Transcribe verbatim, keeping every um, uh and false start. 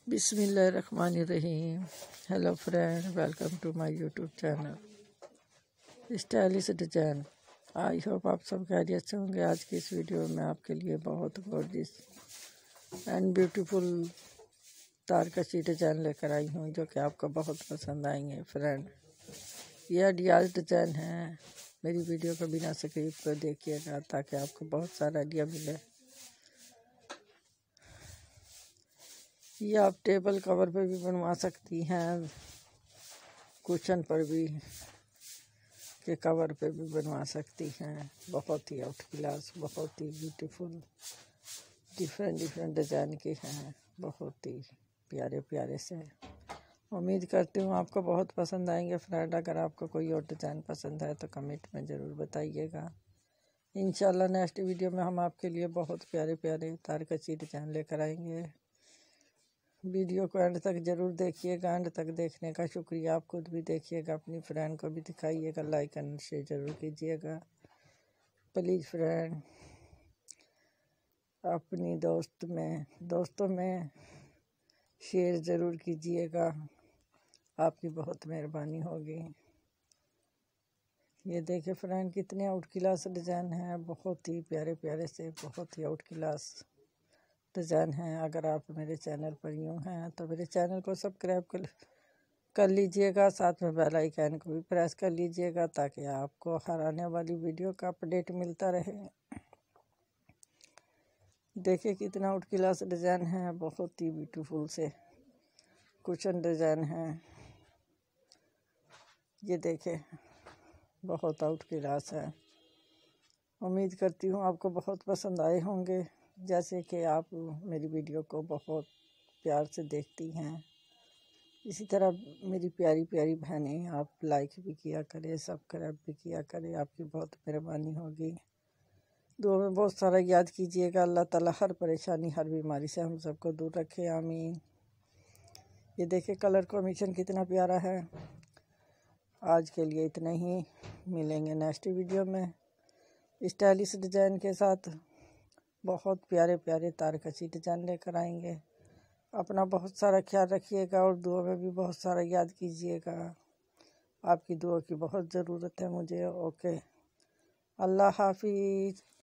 बिस्मिल्लाहिर्रहमानिर्रहीम। Hello friend, welcome to my YouTube channel stylish design. I hope आप सब खैरियत से होंगे। आज की इस वीडियो में आपके लिए बहुत गॉर्जियस एंड ब्यूटीफुल तारकशी डिजाइन लेकर आई हूँ, जो कि आपको बहुत पसंद आएंगे फ्रेंड। ये आइडियाज डिजाइन है। मेरी वीडियो को बिना स्किप कर देखिएगा ताकि आपको बहुत सारा आइडिया मिले। ये आप टेबल कवर पे भी बनवा सकती हैं, कुशन पर भी के कवर पे भी बनवा सकती हैं। बहुत ही आउट क्लास, बहुत ही ब्यूटीफुल, डिफरेंट डिफरेंट डिज़ाइन के हैं, बहुत ही प्यारे प्यारे से। उम्मीद करती हूँ आपको बहुत पसंद आएंगे फ्रेंड। अगर आपको कोई और डिज़ाइन पसंद है तो कमेंट में ज़रूर बताइएगा। इंशाल्लाह नेक्स्ट वीडियो में हम आपके लिए बहुत प्यारे प्यारे तारकशी डिज़ाइन लेकर आएंगे। वीडियो को एंड तक ज़रूर देखिएगा। एंड तक देखने का शुक्रिया। आप खुद भी देखिएगा, अपनी फ्रेंड को भी दिखाइएगा, लाइक एंड शेयर ज़रूर कीजिएगा प्लीज़ फ्रेंड। अपनी दोस्त में दोस्तों में शेयर ज़रूर कीजिएगा, आपकी बहुत मेहरबानी होगी। ये देखिए फ्रेंड, कितने आउट क्लास डिज़ाइन है, बहुत ही प्यारे प्यारे से, बहुत ही आउट क्लास डिज़ाइन हैं। अगर आप मेरे चैनल पर यूँ हैं तो मेरे चैनल को सब्सक्राइब कर कर लीजिएगा, साथ में बेल आइकन को भी प्रेस कर लीजिएगा ताकि आपको हर आने वाली वीडियो का अपडेट मिलता रहे। देखिए कितना आउट क्लास डिज़ाइन है, बहुत ही ब्यूटीफुल से कुशन डिज़ाइन है। ये देखे बहुत आउट क्लास है। उम्मीद करती हूँ आपको बहुत पसंद आए होंगे। जैसे कि आप मेरी वीडियो को बहुत प्यार से देखती हैं, इसी तरह मेरी प्यारी प्यारी बहनें आप लाइक भी किया करें, सब्सक्राइब भी किया करें, आपकी बहुत मेहरबानी होगी। दुआ में बहुत सारा याद कीजिएगा। अल्लाह ताला हर परेशानी, हर बीमारी से हम सबको दूर रखे, आमीन। ये देखिए कलर कॉम्बिनेशन कितना प्यारा है। आज के लिए इतना ही, मिलेंगे नेक्स्ट वीडियो में स्टाइलिश डिज़ाइन के साथ। बहुत प्यारे प्यारे तारकशी डिज़ाइन लेकर आएंगे। अपना बहुत सारा ख्याल रखिएगा और दुआ में भी बहुत सारा याद कीजिएगा। आपकी दुआ की बहुत ज़रूरत है मुझे। ओके, अल्लाह हाफिज़।